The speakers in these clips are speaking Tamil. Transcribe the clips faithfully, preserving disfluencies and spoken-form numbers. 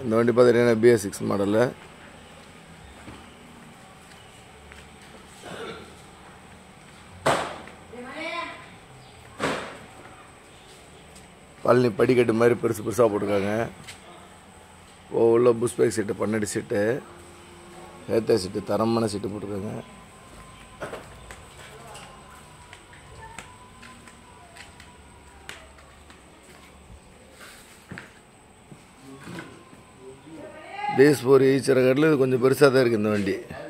இந்த வண்டி பார்த்தீங்கன்னா B S six model. Palani படிக்கட்டு மாதிரி பெருசு பெருசாக போட்டிருக்காங்க. உள்ள புஷ் பேக் சீட்டு, பன்னெண்டு சீட்டு, ஏற்ற சீட்டு, தரமான சீட்டு போட்டிருக்காங்க. பேஸ் ஃபோர் ஈச்சர காட்டில் இது கொஞ்சம் பெருசாக தான் இருக்குது இந்த வண்டி.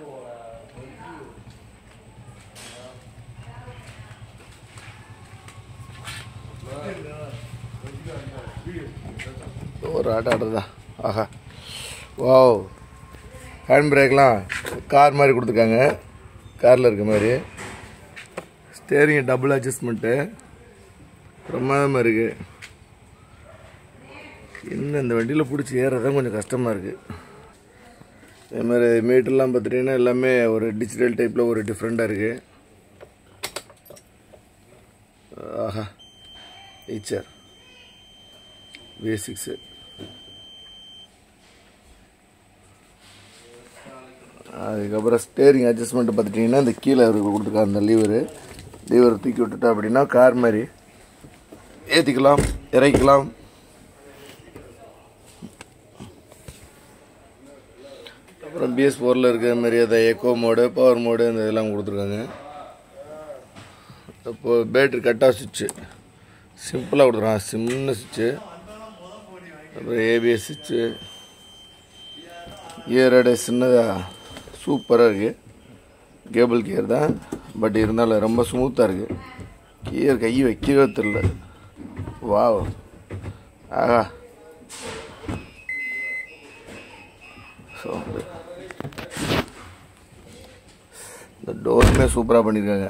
ஒரு ஆட்ட ஆடுறதா. ஆஹா, வாவ், ஹேண்ட் பிரேக்லாம் கார் மாதிரி கொடுத்துருக்காங்க, காரில் இருக்க மாதிரி. ஸ்டேரிங் டபுள் அட்ஜஸ்ட்மெண்ட்டு பிரமாதமாக இருக்குது. இன்னும் இந்த வண்டியில் பிடிச்சி ஏறதான் கொஞ்சம் கஷ்டமாக இருக்குது. அதே மாதிரி மீட்டர்லாம் பார்த்துட்டிங்கன்னா எல்லாமே ஒரு டிஜிட்டல் டைப்பில் ஒரு டிஃப்ரெண்ட்டாக இருக்குது. ஆஹா, ஈச்சர் B S six. அதுக்கப்புறம் ஸ்டேரிங் அட்ஜஸ்ட்மெண்ட்டு பார்த்துட்டிங்கன்னா இந்த கீழே அவருக்கு கொடுத்துருக்காங்க அந்த லீவரு. லீவரை தூக்கி விட்டுட்டா அப்படின்னா கார் மாதிரி ஏற்றிக்கலாம், இறக்கிக்கலாம். அப்புறம் B S four இருக்கிற மாதிரி அதை எக்கோ மோடு, பவர் மோடு இந்த இதெல்லாம் கொடுத்துருக்காங்க. இப்போது பேட்ரி கட் ஆஃப் சுவிட்சு சிம்பிளாக கொடுத்துருக்காங்க, சின்ன சுவிட்சு. அப்புறம் A B S சுவிட்சு, கியரோட சின்னதாக சூப்பராக இருக்குது. கேபிள் கியர் தான், பட் இருந்தாலும் ரொம்ப ஸ்மூத்தாக இருக்குது. கியர் கை வைக்கவே தெரியல. வாவ், ஆஹா, சவுண்டு. இந்த டோருமே சூப்பராக பண்ணியிருக்காங்க,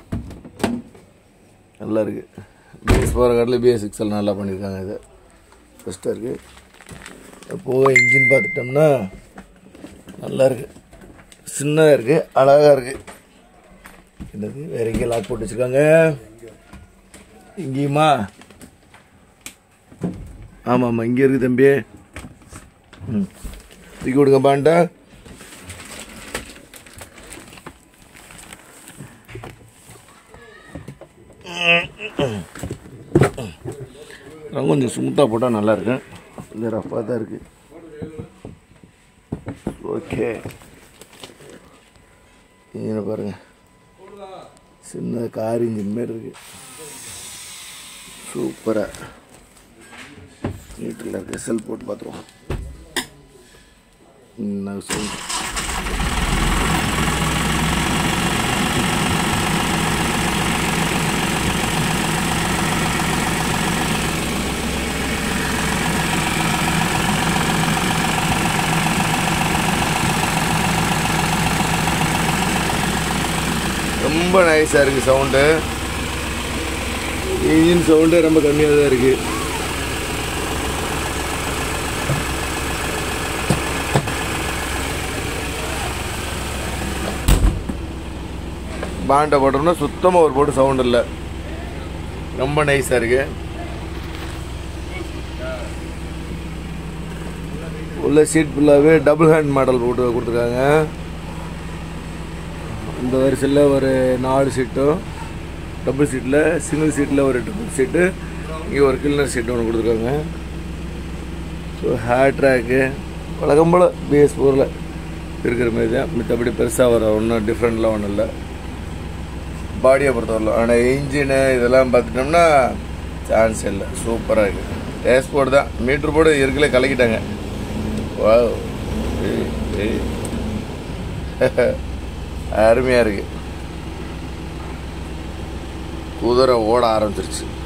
நல்லா இருக்குது. B S four காட்டில் B S six எல்லாம் நல்லா பண்ணியிருக்காங்க. இது பெஸ்ட்டாக இருக்குது. இப்போது இன்ஜின் பார்த்துட்டோம்னா நல்லா இருக்குது, சின்னதாக இருக்குது, அழகாக இருக்குது. என்னது வேறு எங்கேயும் லாக் போட்டு வச்சுருக்காங்க இங்கேயுமா? ஆமாம் ஆமாம், இங்கே இருக்குது தம்பி. ம், தூக்கி விடுங்க பாண்டா. கொஞ்சம் ஸ்மூத்தாக போட்டால் நல்லாயிருக்கு, கொஞ்சம் ரஃப்பாக தான் இருக்குது. ஓகே, இங்கே பாருங்கள், சின்ன கார் இன்ஜின் மாரி இருக்குது, சூப்பராக நீட்டில் இருக்குது. செல் போட்டு பார்த்துருவோம். நான் சொல் ரொம்ப நைஸாக இருக்குது சவுண்டு. இன்ஜின் சவுண்டு ரொம்ப கம்மியாக தான் இருக்குது. பாண்டை போட்டோம்னா சுத்தமாக ஒரு போட்டு சவுண்ட் இல்லை, ரொம்ப நைஸாக இருக்குது. உள்ள சீட் ஃபுல்லாகவே டபுள் ஹேண்ட் மாடல் போட்டு கொடுத்துருக்காங்க. இந்த வரிசையில் ஒரு நாலு சீட்டும், டபுள் சீட்டில், சிங்கிள் சீட்டில் ஒரு டபுள் சீட்டு, இங்கே ஒரு கில்னர் சீட்டு ஒன்று கொடுத்துருக்காங்க. ஸோ ஹேர் ட்ராக்கு வழக்கம் போல் B S four இருக்கிற மாதிரி தான், மற்றபடி பெருசாக வர ஒன்றும் டிஃப்ரெண்ட்லாம் ஒன்றும் இல்லை பாடியை பொறுத்தவரையில். ஆனால் இன்ஜினு இதெல்லாம் பார்த்துட்டோம்னா சான்ஸ் இல்லை, சூப்பராக இருக்குது. டேஸ் போர்டு தான், மீட்ரு போர்டு இருக்கலே கலக்கிட்டாங்க. வா, அருமையாக இருக்குது. குதிரை ஓட ஆரம்பிச்சிருச்சு.